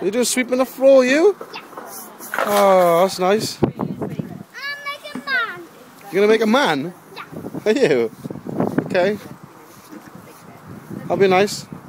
You're doing sweeping the floor, you? Yeah. Oh, that's nice. I'll make a man. You're gonna make a man? Yeah. Are you? Okay. That'll be nice.